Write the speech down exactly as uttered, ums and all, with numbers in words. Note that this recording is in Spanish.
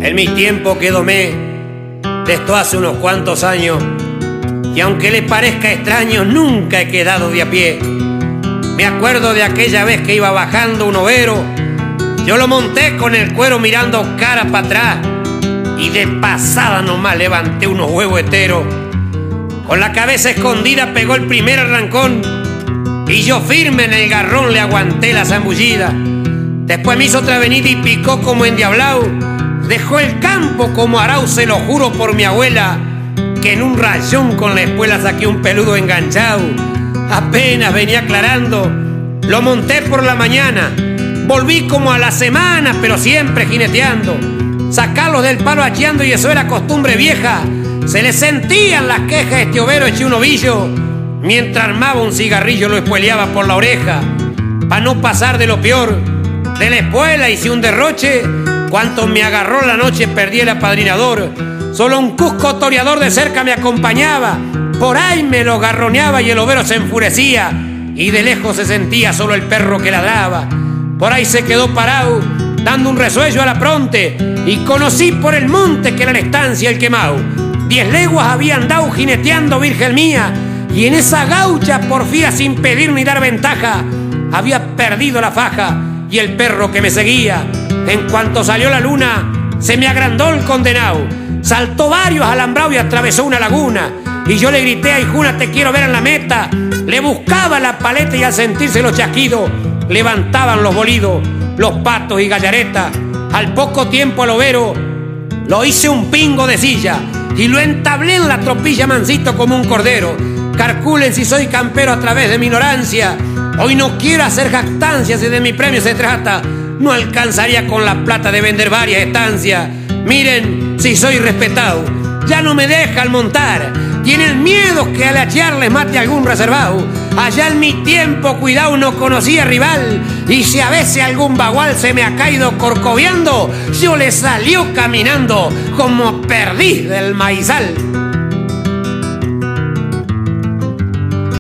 En mi tiempo que domé, de esto hace unos cuantos años, y aunque le parezca extraño, nunca he quedado de a pie. Me acuerdo de aquella vez que iba bajando un overo, yo lo monté con el cuero mirando cara para atrás, y de pasada nomás levanté unos huevos enteros. Con la cabeza escondida pegó el primer arrancón, y yo firme en el garrón le aguanté la zambullida. Después me hizo otra venida y picó como endiablao. Dejó el campo como arao, se lo juro por mi abuela, que en un rayón con la espuela saqué un peludo enganchado. Apenas venía aclarando, lo monté por la mañana. Volví como a la semana, pero siempre jineteando. Sacarlos del palo acheando y eso era costumbre vieja. Se le sentían las quejas a este overo, eché un ovillo. Mientras armaba un cigarrillo lo espueleaba por la oreja. Pa' no pasar de lo peor, de la espuela hice un derroche. Cuanto me agarró la noche perdí el apadrinador. Solo un cusco toreador de cerca me acompañaba. Por ahí me lo garroneaba y el overo se enfurecía, y de lejos se sentía solo el perro que ladraba. Por ahí se quedó parado, dando un resuello a la pronte, y conocí por el monte que era la estancia el quemao. Diez leguas había andado jineteando, virgen mía, y en esa gaucha porfía sin pedir ni dar ventaja había perdido la faja y el perro que me seguía. En cuanto salió la luna se me agrandó el condenao, saltó varios alambrados y atravesó una laguna. Y yo le grité a Hijuna, te quiero ver en la meta. Le buscaba la paleta y al sentirse los chasquidos levantaban los bolidos, los patos y gallaretas. Al poco tiempo al overo lo hice un pingo de silla y lo entablé en la tropilla mansito como un cordero. Calculen si soy campero a través de mi ignorancia. Hoy no quiero hacer jactancia, si de mi premio se trata. No alcanzaría con la plata de vender varias estancias. Miren si soy respetado, ya no me dejan montar. Tienen miedo que al achear les mate algún reservado. Allá en mi tiempo, cuidado, no conocía rival. Y si a veces algún bagual se me ha caído corcoviando, yo le salió caminando como perdiz del maizal.